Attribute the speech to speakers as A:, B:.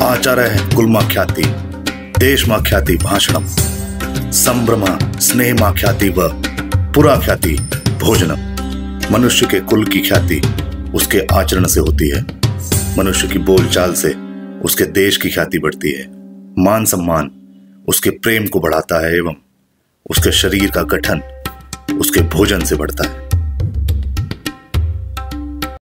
A: आचार्य कुलमाख्याति देशमाख्याति भाषणम संभ्रमा स्नेहमाख्याति व पुराख्याति भोजनम। मनुष्य के कुल की ख्याति उसके आचरण से होती है, मनुष्य की बोलचाल से उसके देश की ख्याति बढ़ती है, मान सम्मान उसके प्रेम को बढ़ाता है एवं उसके शरीर का गठन उसके भोजन से बढ़ता है।